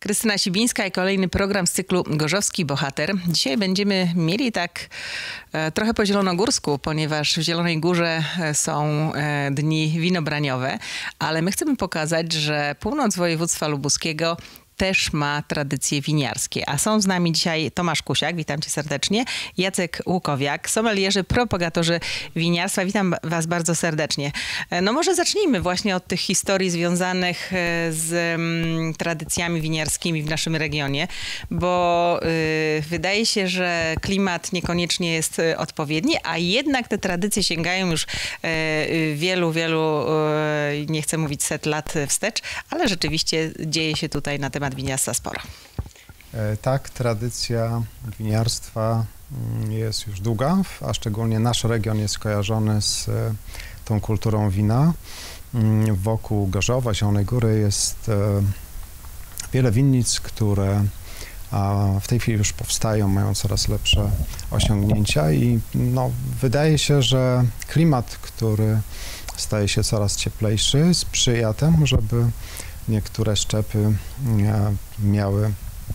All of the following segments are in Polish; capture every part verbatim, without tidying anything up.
Krystyna Sibińska i kolejny program z cyklu Gorzowski Bohater. Dzisiaj będziemy mieli tak e, trochę po zielonogórsku, ponieważ w Zielonej Górze są e, dni winobraniowe, ale my chcemy pokazać, że północ województwa lubuskiego też ma tradycje winiarskie. A są z nami dzisiaj Tomasz Kusiak, witam cię serdecznie, Jacek Łukowiak, somelierzy, propagatorzy winiarstwa. Witam was bardzo serdecznie. No może zacznijmy właśnie od tych historii związanych z um, tradycjami winiarskimi w naszym regionie, bo y, wydaje się, że klimat niekoniecznie jest odpowiedni, a jednak te tradycje sięgają już y, wielu, wielu, y, nie chcę mówić set lat wstecz, ale rzeczywiście dzieje się tutaj na temat winiarstwa sporo. Tak, tradycja winiarstwa jest już długa, a szczególnie nasz region jest kojarzony z tą kulturą wina. Wokół Gorzowa, Zielonej Góry jest wiele winnic, które w tej chwili już powstają, mają coraz lepsze osiągnięcia i no, wydaje się, że klimat, który staje się coraz cieplejszy, sprzyja temu, żeby niektóre szczepy miały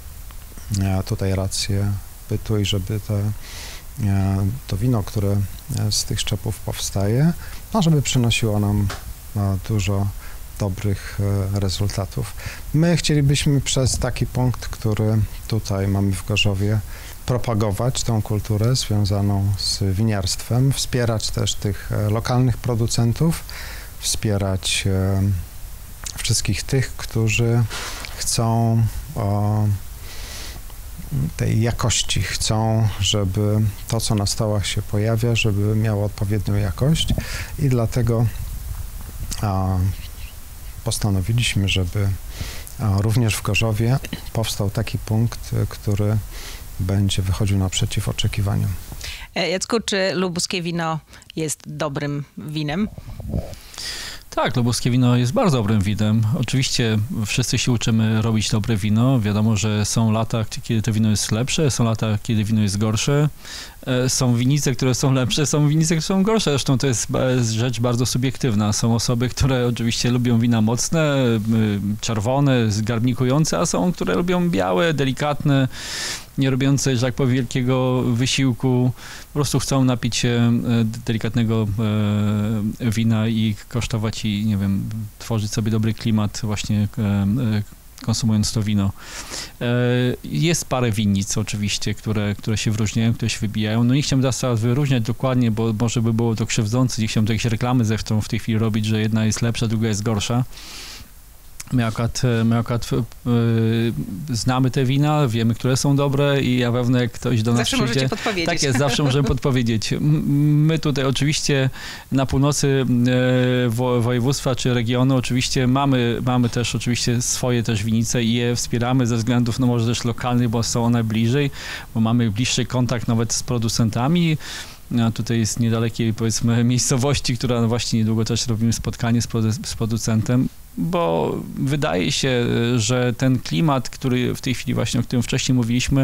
tutaj rację bytu i żeby te, to wino, które z tych szczepów powstaje, no żeby przynosiło nam dużo dobrych rezultatów. My chcielibyśmy przez taki punkt, który tutaj mamy w Gorzowie, propagować tą kulturę związaną z winiarstwem, wspierać też tych lokalnych producentów, wspierać wszystkich tych, którzy chcą o tej jakości, chcą, żeby to, co na stołach się pojawia, żeby miało odpowiednią jakość i dlatego a, postanowiliśmy, żeby a, również w Gorzowie powstał taki punkt, który będzie wychodził naprzeciw oczekiwaniom. Jacku, czy lubuskie wino jest dobrym winem? Tak, lubuskie wino jest bardzo dobrym winem. Oczywiście wszyscy się uczymy robić dobre wino. Wiadomo, że są lata, kiedy to wino jest lepsze, są lata, kiedy wino jest gorsze. Są winnice, które są lepsze, są winnice, które są gorsze. Zresztą to jest rzecz bardzo subiektywna. Są osoby, które oczywiście lubią wina mocne, czerwone, zgarbnikujące, a są, które lubią białe, delikatne, nie robiące, że tak powiem, wielkiego wysiłku. Po prostu chcą napić się delikatnego wina i kosztować i, nie wiem, tworzyć sobie dobry klimat właśnie konsumując to wino. Jest parę winnic oczywiście, które, które się wyróżniają, które się wybijają. No nie chciałbym teraz wyróżniać dokładnie, bo może by było to krzywdzące. Nie chciałbym jakieś reklamy zechcą w tej chwili robić, że jedna jest lepsza, druga jest gorsza. My akurat, my akurat yy, znamy te wina, wiemy, które są dobre i ja pewnie jak ktoś do nas zawsze przyjdzie... Zawsze możecie podpowiedzieć. Tak jest, zawsze możemy podpowiedzieć. My tutaj oczywiście na północy yy, wo, województwa czy regionu oczywiście mamy, mamy też oczywiście swoje też winnice i je wspieramy ze względów, no może też lokalnych, bo są one bliżej, bo mamy bliższy kontakt nawet z producentami. A tutaj jest niedalekiej, powiedzmy, miejscowości, która właśnie niedługo też robimy spotkanie z, produ- z producentem, bo wydaje się, że ten klimat, który w tej chwili właśnie, o którym wcześniej mówiliśmy,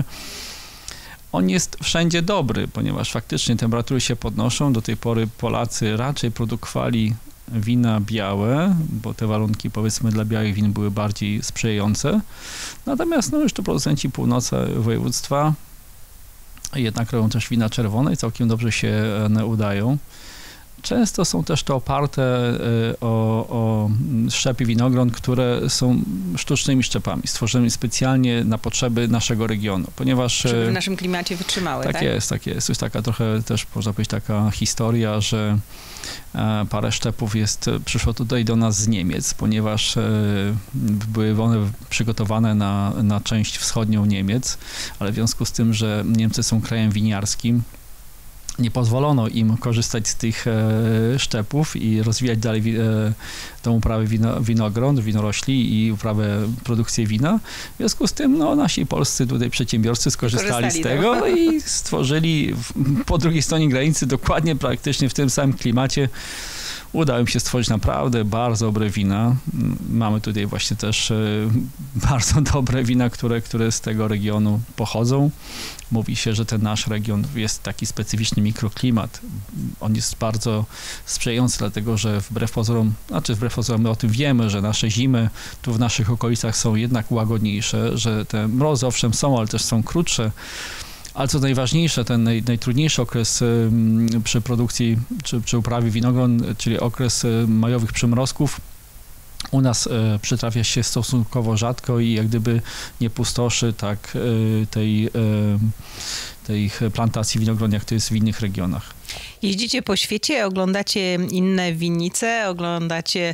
on jest wszędzie dobry, ponieważ faktycznie temperatury się podnoszą. Do tej pory Polacy raczej produkowali wina białe, bo te warunki, powiedzmy, dla białych win były bardziej sprzyjające. Natomiast no już to producenci północy województwa jednak robią też wina czerwone i całkiem dobrze się one udają. Często są też to oparte o, o szczepy winogron, które są sztucznymi szczepami, stworzonymi specjalnie na potrzeby naszego regionu, ponieważ... Żeby w naszym klimacie wytrzymały, tak? Tak jest, tak jest. Jest taka trochę też, można powiedzieć, taka historia, że parę szczepów jest, przyszło tutaj do nas z Niemiec, ponieważ były one przygotowane na, na część wschodnią Niemiec, ale w związku z tym, że Niemcy są krajem winiarskim, nie pozwolono im korzystać z tych e, szczepów i rozwijać dalej e, tą uprawę wino, winogron, winorośli i uprawę produkcji wina. W związku z tym no, nasi polscy tutaj przedsiębiorcy skorzystali z tego no, i stworzyli w, po drugiej stronie granicy dokładnie praktycznie w tym samym klimacie udało mi się stworzyć naprawdę bardzo dobre wina. Mamy tutaj właśnie też bardzo dobre wina, które, które z tego regionu pochodzą. Mówi się, że ten nasz region jest taki specyficzny mikroklimat. On jest bardzo sprzyjający, dlatego że wbrew pozorom, znaczy wbrew pozorom my o tym wiemy, że nasze zimy tu w naszych okolicach są jednak łagodniejsze, że te mrozy owszem są, ale też są krótsze. Ale co najważniejsze, ten naj, najtrudniejszy okres y, przy produkcji czy przy uprawie winogron, czyli okres y, majowych przymrozków, u nas y, przytrafia się stosunkowo rzadko i jak gdyby nie pustoszy tak y, tej, y, tej plantacji winogron, jak to jest w innych regionach. Jeździcie po świecie, oglądacie inne winnice, oglądacie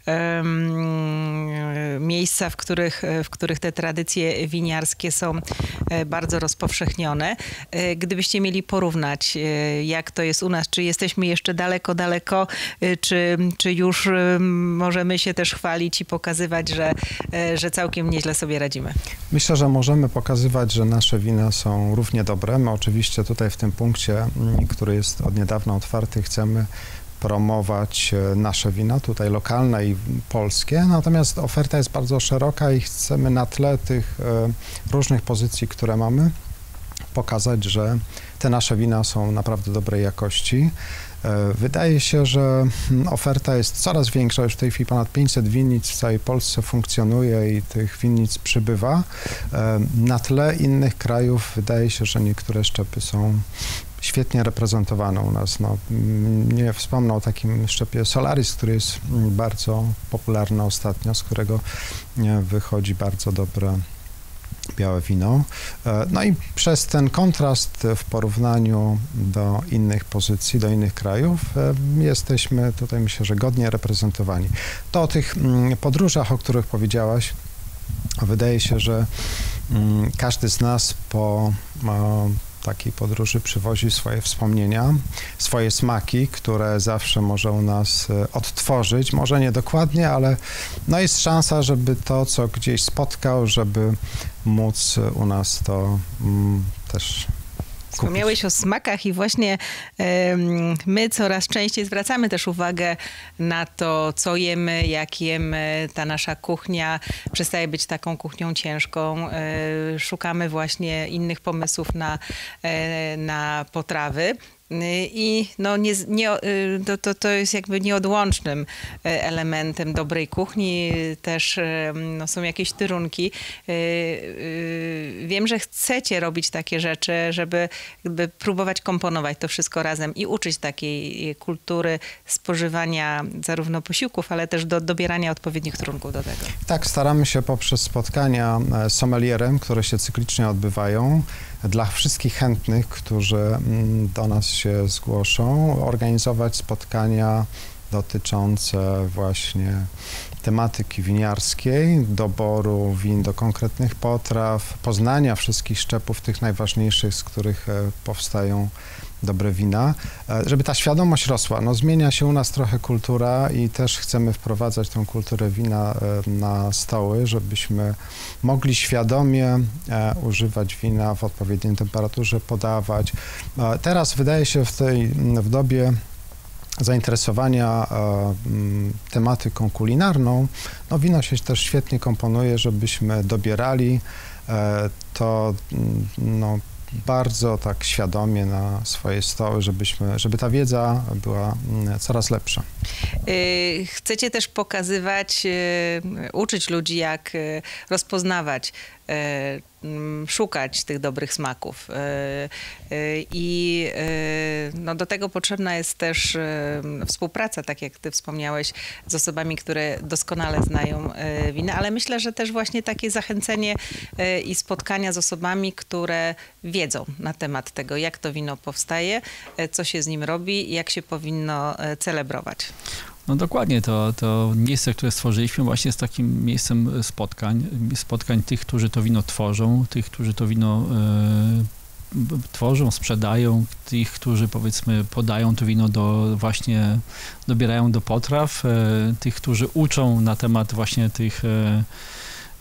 um, miejsca, w których, w których te tradycje winiarskie są bardzo rozpowszechnione. Gdybyście mieli porównać, jak to jest u nas, czy jesteśmy jeszcze daleko, daleko, czy, czy już możemy się też chwalić i pokazywać, że, że całkiem nieźle sobie radzimy? Myślę, że możemy pokazywać, że nasze wina są równie dobre. My oczywiście tutaj w tym punkcie, który jest od niedawna otwarty, chcemy promować nasze wina, tutaj lokalne i polskie, natomiast oferta jest bardzo szeroka i chcemy na tle tych różnych pozycji, które mamy, pokazać, że te nasze wina są naprawdę dobrej jakości. Wydaje się, że oferta jest coraz większa, już w tej chwili ponad pięćset winnic w całej Polsce funkcjonuje i tych winnic przybywa. Na tle innych krajów wydaje się, że niektóre szczepy są świetnie reprezentowane u nas. No, nie wspomnę o takim szczepie Solaris, który jest bardzo popularny ostatnio, z którego wychodzi bardzo dobre białe wino. No i przez ten kontrast w porównaniu do innych pozycji, do innych krajów, jesteśmy tutaj, myślę, że godnie reprezentowani. To o tych podróżach, o których powiedziałaś, wydaje się, że każdy z nas po takiej podróży przywozi swoje wspomnienia, swoje smaki, które zawsze może u nas odtworzyć. Może nie dokładnie, ale no jest szansa, żeby to, co gdzieś spotkał, żeby móc u nas to mm, też Wspomniałeś o smakach i właśnie um, my coraz częściej zwracamy też uwagę na to, co jemy, jak jemy. Ta nasza kuchnia przestaje być taką kuchnią ciężką. E, szukamy właśnie innych pomysłów na, e, na potrawy. I no nie, nie, to, to, to jest jakby nieodłącznym elementem dobrej kuchni. Też no, są jakieś trunki. Wiem, że chcecie robić takie rzeczy, żeby, żeby próbować komponować to wszystko razem i uczyć takiej kultury spożywania zarówno posiłków, ale też do dobierania odpowiednich trunków do tego. Tak, staramy się poprzez spotkania z sommelierem, które się cyklicznie odbywają, dla wszystkich chętnych, którzy do nas się zgłoszą, organizować spotkania dotyczące właśnie tematyki winiarskiej, doboru win do konkretnych potraw, poznania wszystkich szczepów, tych najważniejszych, z których powstają dobre wina, żeby ta świadomość rosła. No, zmienia się u nas trochę kultura i też chcemy wprowadzać tą kulturę wina na stoły, żebyśmy mogli świadomie używać wina w odpowiedniej temperaturze, podawać. Teraz wydaje się w tej w dobie zainteresowania tematyką kulinarną, no wino się też świetnie komponuje, żebyśmy dobierali to no, bardzo tak świadomie na swoje stoły, żebyśmy, żeby ta wiedza była coraz lepsza. Chcecie też pokazywać, uczyć ludzi, jak rozpoznawać, szukać tych dobrych smaków. I no, do tego potrzebna jest też współpraca, tak jak ty wspomniałeś, z osobami, które doskonale znają wina, ale myślę, że też właśnie takie zachęcenie i spotkania z osobami, które wiedzą na temat tego, jak to wino powstaje, co się z nim robi, jak się powinno celebrować. No dokładnie, to, to miejsce, które stworzyliśmy właśnie jest takim miejscem spotkań, spotkań tych, którzy to wino tworzą, tych, którzy to wino e, tworzą, sprzedają, tych, którzy powiedzmy podają to wino do właśnie, dobierają do potraw, e, tych, którzy uczą na temat właśnie tych e,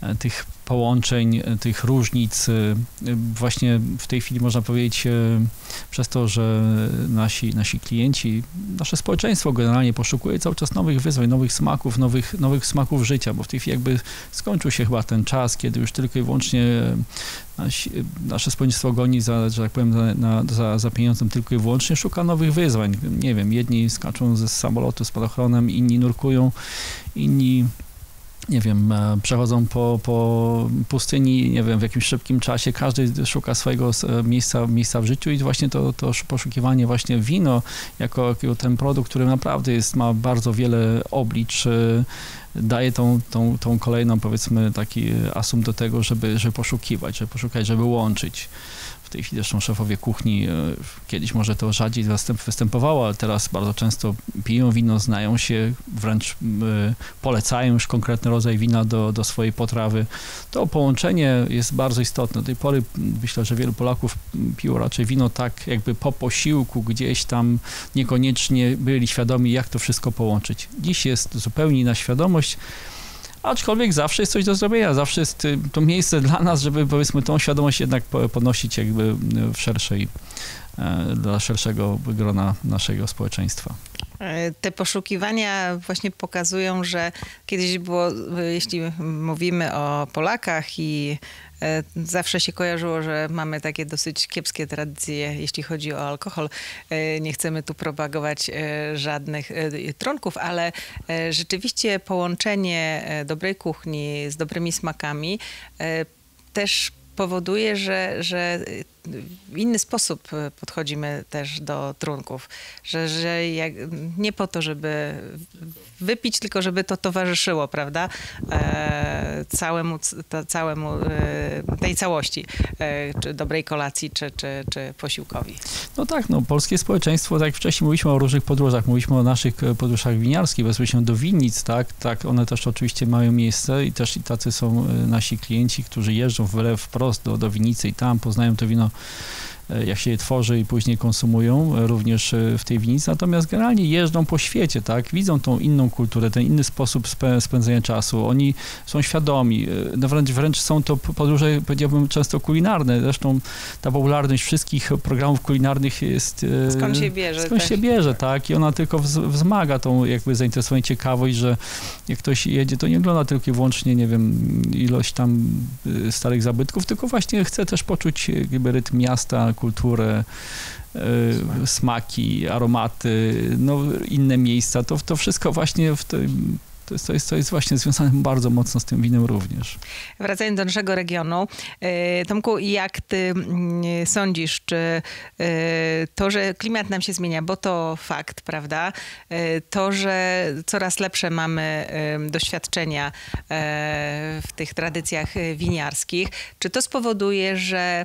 tych połączeń, tych różnic. Właśnie w tej chwili można powiedzieć, przez to, że nasi, nasi klienci, nasze społeczeństwo generalnie poszukuje cały czas nowych wyzwań, nowych smaków, nowych, nowych smaków życia, bo w tej chwili jakby skończył się chyba ten czas, kiedy już tylko i wyłącznie nasi, nasze społeczeństwo goni za, że tak powiem, za, na, za, za pieniądzem tylko i wyłącznie, szuka nowych wyzwań. Nie wiem, jedni skaczą ze samolotu spadochronem, inni nurkują, inni nie wiem, przechodzą po, po pustyni, nie wiem, w jakimś szybkim czasie, każdy szuka swojego miejsca, miejsca w życiu i właśnie to, to poszukiwanie właśnie wino jako, jako ten produkt, który naprawdę jest, ma bardzo wiele oblicz, daje tą, tą, tą kolejną, powiedzmy, taki asum do tego, żeby, żeby poszukiwać, żeby poszukać, żeby łączyć. W tej chwili zresztą szefowie kuchni, kiedyś może to rzadziej występowało, ale teraz bardzo często piją wino, znają się, wręcz polecają już konkretny rodzaj wina do, do swojej potrawy. To połączenie jest bardzo istotne. Do tej pory myślę, że wielu Polaków piło raczej wino tak jakby po posiłku gdzieś tam, niekoniecznie byli świadomi, jak to wszystko połączyć. Dziś jest zupełnie inna świadomość, aczkolwiek zawsze jest coś do zrobienia, zawsze jest to miejsce dla nas, żeby powiedzmy tą świadomość jednak podnosić jakby w szerszej, dla szerszego grona naszego społeczeństwa. Te poszukiwania właśnie pokazują, że kiedyś było, jeśli mówimy o Polakach i zawsze się kojarzyło, że mamy takie dosyć kiepskie tradycje, jeśli chodzi o alkohol. Nie chcemy tu propagować żadnych trunków, ale rzeczywiście połączenie dobrej kuchni z dobrymi smakami też powoduje, że, że w inny sposób podchodzimy też do trunków. Że, że jak, nie po to, żeby wypić, tylko żeby to towarzyszyło, prawda? E, całemu, to, całemu e, tej całości, e, czy dobrej kolacji, czy, czy, czy posiłkowi. No tak, no polskie społeczeństwo, tak jak wcześniej mówiliśmy o różnych podróżach, mówiliśmy o naszych podróżach winiarskich, bezpośrednio do winnic, tak? Tak, one też oczywiście mają miejsce i też i tacy są nasi klienci, którzy jeżdżą wprost do, do winnicy i tam poznają to wino, jak się je tworzy i później konsumują również w tej winnicy, natomiast generalnie jeżdżą po świecie, tak, widzą tą inną kulturę, ten inny sposób spędzania czasu, oni są świadomi, no wręcz, wręcz są to podróże, powiedziałbym, często kulinarne, zresztą ta popularność wszystkich programów kulinarnych jest... Skąd się bierze. Skąd tak? się bierze, tak, i ona tylko wzmaga tą jakby zainteresowanie, ciekawość, że jak ktoś jedzie, to nie ogląda tylko i wyłącznie, nie wiem, ilość tam starych zabytków, tylko właśnie chce też poczuć jakby rytm miasta, kulturę, y, smaki, aromaty, no, inne miejsca. To, to wszystko właśnie w tym, to jest, to, jest, to jest właśnie związane bardzo mocno z tym winem również. Wracając do naszego regionu, Tomku, jak ty sądzisz, czy to, że klimat nam się zmienia, bo to fakt, prawda? To, że coraz lepsze mamy doświadczenia w tych tradycjach winiarskich, czy to spowoduje, że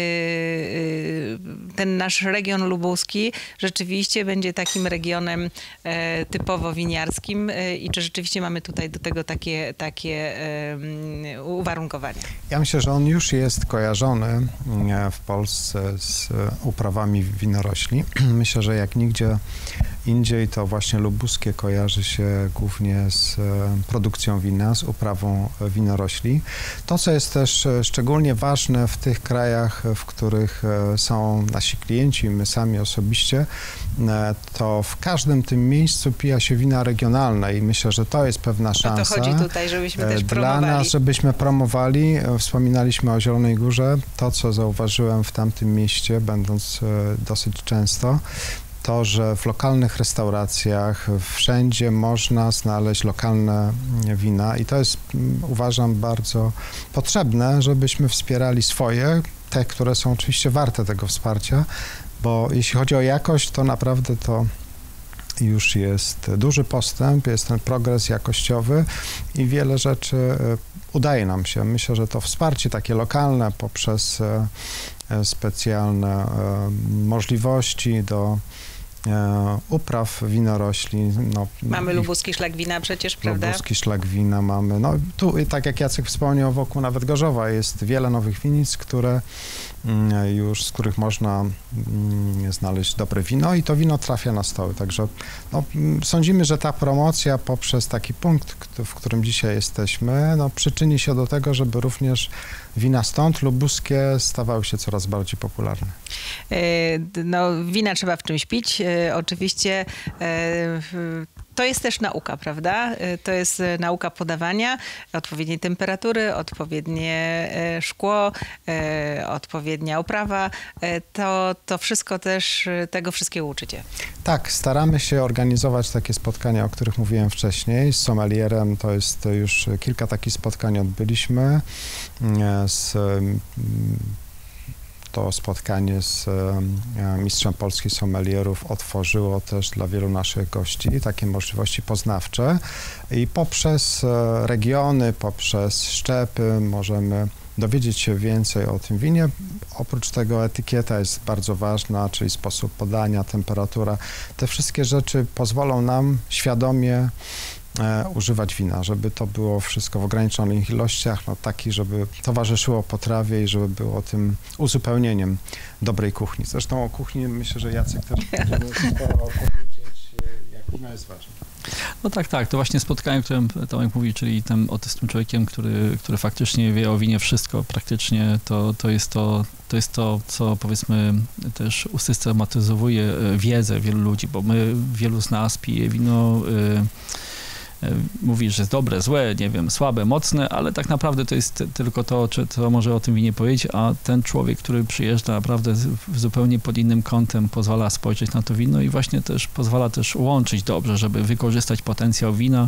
ten nasz region lubuski rzeczywiście będzie takim regionem typowo winiarskim i czy rzeczywiście mamy tutaj do tego takie, takie uwarunkowania? Ja myślę, że on już jest kojarzony w Polsce z uprawami winorośli. Myślę, że jak nigdzie indziej to właśnie lubuskie kojarzy się głównie z produkcją wina, z uprawą winorośli. To, co jest też szczególnie ważne w tych krajach, w których są nasi klienci, my sami osobiście, to w każdym tym miejscu pija się wina regionalne i myślę, że to jest pewna szansa. O to chodzi tutaj, żebyśmy też dla promowali. nas, żebyśmy promowali. Wspominaliśmy o Zielonej Górze. To, co zauważyłem w tamtym mieście, będąc dosyć często, to, że w lokalnych restauracjach wszędzie można znaleźć lokalne wina i to jest, uważam, bardzo potrzebne, żebyśmy wspierali swoje, te, które są oczywiście warte tego wsparcia, bo jeśli chodzi o jakość, to naprawdę to już jest duży postęp, jest ten progres jakościowy i wiele rzeczy udaje nam się. Myślę, że to wsparcie takie lokalne poprzez specjalne możliwości do upraw winorośli. No, mamy lubuski szlak wina przecież, prawda? Lubuski szlak wina mamy. No tu, tak jak Jacek wspomniał, wokół nawet Gorzowa jest wiele nowych winnic, które już, z których można znaleźć dobre wino i to wino trafia na stoły. Także no, sądzimy, że ta promocja poprzez taki punkt, w którym dzisiaj jesteśmy, no, przyczyni się do tego, żeby również wina stąd, lubuskie, stawały się coraz bardziej popularne. No, wina trzeba w czymś pić. Oczywiście to jest też nauka, prawda? To jest nauka podawania, odpowiedniej temperatury, odpowiednie szkło, odpowiednia oprawa. To, to wszystko też, tego wszystkiego uczycie. Tak, staramy się organizować takie spotkania, o których mówiłem wcześniej. Z sommelierem to jest już kilka takich spotkań odbyliśmy. Z To spotkanie z mistrzem polskich sommelierów otworzyło też dla wielu naszych gości takie możliwości poznawcze i poprzez regiony, poprzez szczepy możemy dowiedzieć się więcej o tym winie. Oprócz tego etykieta jest bardzo ważna, czyli sposób podania, temperatura. Te wszystkie rzeczy pozwolą nam świadomie E, używać wina, żeby to było wszystko w ograniczonych ilościach, no takich, żeby towarzyszyło potrawie i żeby było tym uzupełnieniem dobrej kuchni. Zresztą o kuchni myślę, że Jacek też będziemy sporo opowiedzieć, jak wino jest ważne. No tak, tak, to właśnie spotkanie, o którym Tomek mówi, czyli tym, o tym człowiekiem, który, który faktycznie wie o winie wszystko praktycznie, to, to, jest to, to jest to, co powiedzmy też usystematyzuje wiedzę wielu ludzi, bo my, wielu z nas pije wino, y, mówi, że jest dobre, złe, nie wiem, słabe, mocne, ale tak naprawdę to jest tylko to, czy to może o tym winie powiedzieć, a ten człowiek, który przyjeżdża naprawdę zupełnie pod innym kątem, pozwala spojrzeć na to wino i właśnie też pozwala też łączyć dobrze, żeby wykorzystać potencjał wina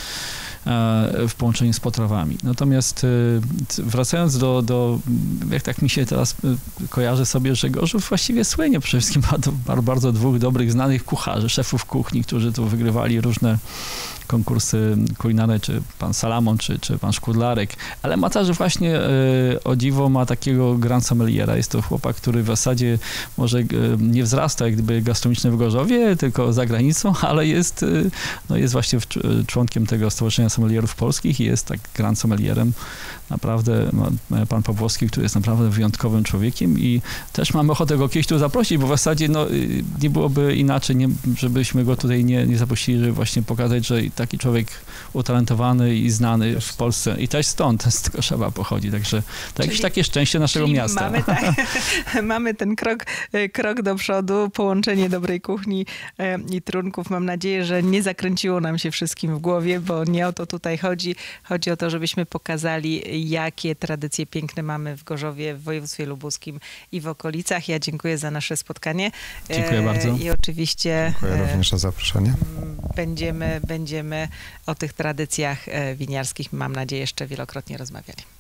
w połączeniu z potrawami. Natomiast wracając do, do jak tak mi się teraz kojarzy sobie, że Gorzów właściwie słynie przede wszystkim bardzo, bardzo dwóch dobrych, znanych kucharzy, szefów kuchni, którzy tu wygrywali różne konkursy kulinarne, czy pan Salamon, czy, czy pan Szkudlarek, ale ma też właśnie e, o dziwo ma takiego grand sommeliera. Jest to chłopak, który w zasadzie może e, nie wzrasta jak gdyby gastronomicznie w Gorzowie, tylko za granicą, ale jest, e, no jest właśnie w, członkiem tego Stowarzyszenia Sommelierów Polskich i jest tak grand sommelierem. Naprawdę ma, pan Pawłowski, który jest naprawdę wyjątkowym człowiekiem i też mamy ochotę go kiedyś tu zaprosić, bo w zasadzie no, nie byłoby inaczej, nie, żebyśmy go tutaj nie, nie zaprosili, żeby właśnie pokazać, że taki człowiek utalentowany i znany w Polsce i też stąd, z Gorzowa pochodzi, także to jakieś takie szczęście naszego czyli miasta. Mamy, tak, mamy ten krok, krok do przodu, połączenie dobrej kuchni i trunków. Mam nadzieję, że nie zakręciło nam się wszystkim w głowie, bo nie o to tutaj chodzi. Chodzi o to, żebyśmy pokazali, jakie tradycje piękne mamy w Gorzowie, w województwie lubuskim i w okolicach. Ja dziękuję za nasze spotkanie. Dziękuję bardzo. I oczywiście dziękuję również za zaproszenie. Będziemy, będziemy o tych tradycjach winiarskich, mam nadzieję, jeszcze wielokrotnie rozmawiali.